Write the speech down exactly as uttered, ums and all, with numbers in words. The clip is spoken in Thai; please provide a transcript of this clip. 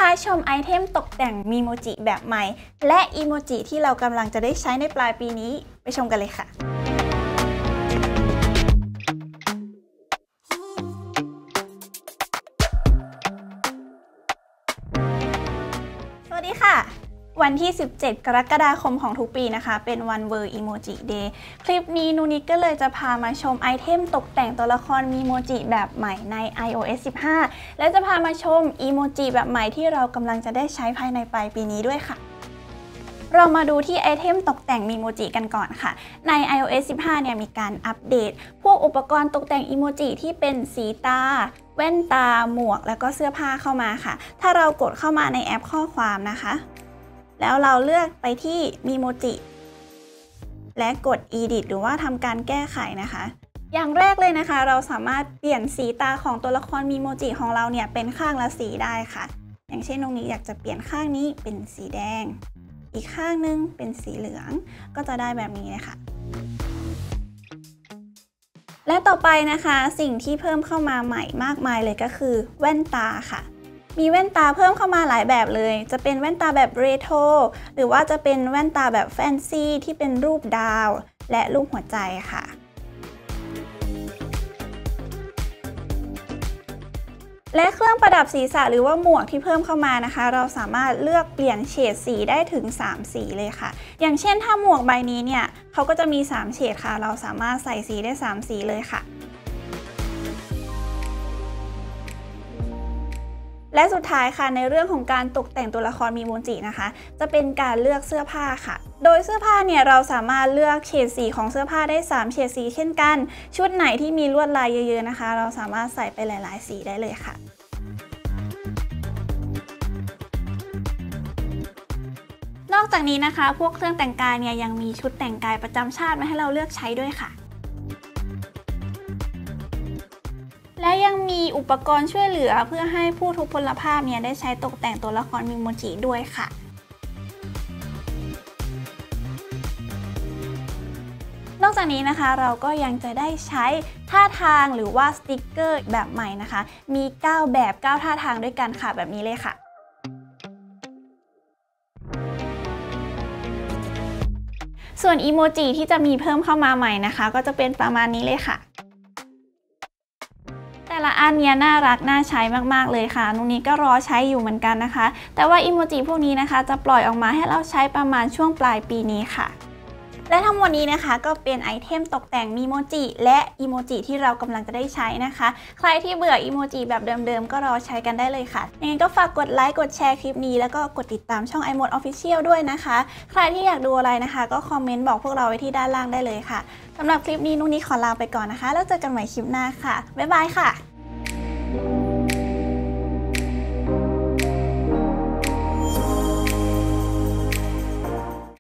าชมไอเทมตกแต่งมีโมจิแบบใหม่และอีโมจิที่เรากำลังจะได้ใช้ในปลายปีนี้ไปชมกันเลยค่ะสวัสดีค่ะวันที่สิบเจ็ดกรกฎาคมของทุกปีนะคะเป็นวัน World Emoji Day คลิปนี้นูนิกก็เลยจะพามาชมไอเทมตกแต่งตัวละครมีโมจิแบบใหม่ใน ไอ โอ เอส สิบห้า และจะพามาชมอีโมจิแบบใหม่ที่เรากำลังจะได้ใช้ภายในปลายปีนี้ด้วยค่ะเรามาดูที่ไอเทมตกแต่งมีโมจิกันก่อนค่ะใน ไอ โอ เอส สิบห้า เนี่ยมีการอัปเดตพวกอุปกรณ์ตกแต่งอีโมจิที่เป็นสีตาแว่นตาหมวกแล้วก็เสื้อผ้าเข้ามาค่ะถ้าเรากดเข้ามาในแอปข้อความนะคะแล้วเราเลือกไปที่มีโมจิและกด Edit หรือว่าทำการแก้ไขนะคะอย่างแรกเลยนะคะเราสามารถเปลี่ยนสีตาของตัวละครมีโมจิของเราเนี่ยเป็นข้างละสีได้ค่ะอย่างเช่นตรงนี้อยากจะเปลี่ยนข้างนี้เป็นสีแดงอีกข้างนึงเป็นสีเหลืองก็จะได้แบบนี้เลยค่ะและต่อไปนะคะสิ่งที่เพิ่มเข้ามาใหม่มากมายเลยก็คือแว่นตาค่ะมีแว่นตาเพิ่มเข้ามาหลายแบบเลยจะเป็นแว่นตาแบบเรโทรหรือว่าจะเป็นแว่นตาแบบแฟนซีที่เป็นรูปดาวและรูปหัวใจค่ะและเครื่องประดับศีรษะหรือว่าหมวกที่เพิ่มเข้ามานะคะเราสามารถเลือกเปลี่ยนเฉดสีได้ถึงสามสีเลยค่ะอย่างเช่นถ้าหมวกใบนี้เนี่ยเขาก็จะมีสามเฉดค่ะเราสามารถใส่สีได้สามสีเลยค่ะและสุดท้ายค่ะในเรื่องของการตกแต่งตัวละครมีโมจินะคะจะเป็นการเลือกเสื้อผ้าค่ะโดยเสื้อผ้าเนี่ยเราสามารถเลือกเฉดสีของเสื้อผ้าได้สามเฉดสีเช่นกันชุดไหนที่มีลวดลายเยอะๆนะคะเราสามารถใส่ไปหลายๆสีได้เลยค่ะนอกจากนี้นะคะพวกเครื่องแต่งกายเนี่ยยังมีชุดแต่งกายประจำชาติมาให้เราเลือกใช้ด้วยค่ะและยังมีอุปกรณ์ช่วยเหลือเพื่อให้ผู้ทุพพลภาพเนี่ยได้ใช้ตกแต่งตัวละครมีโมจิด้วยค่ะนอกจากนี้นะคะเราก็ยังจะได้ใช้ท่าทางหรือว่าสติกเกอร์แบบใหม่นะคะมีเก้าแบบเก้าท่าทางด้วยกันค่ะแบบนี้เลยค่ะส่วนอีโมจิที่จะมีเพิ่มเข้ามาใหม่นะคะก็จะเป็นประมาณนี้เลยค่ะแต่ละอันเนี้ยน่ารักน่าใช้มากๆเลยค่ะนุนี้ก็รอใช้อยู่เหมือนกันนะคะแต่ว่าอีโมจิพวกนี้นะคะจะปล่อยออกมาให้เราใช้ประมาณช่วงปลายปีนี้ค่ะและทั้งหมดนี้นะคะก็เป็นไอเทมตกแต่งมีโมจิและอีโมจิที่เรากำลังจะได้ใช้นะคะใครที่เบื่ออีโมจิแบบเดิมๆก็รอใช้กันได้เลยค่ะยังไงก็ฝากกดไลค์กดแชร์คลิปนี้แล้วก็กดติดตามช่อง iMode Official ด้วยนะคะใครที่อยากดูอะไรนะคะก็คอมเมนต์บอกพวกเราไว้ที่ด้านล่างได้เลยค่ะสำหรับคลิปนี้นุนี้ขอลาไปก่อนนะคะแล้วเจอกันใหม่คลิปหน้าค่ะบ๊ายบายค่ะ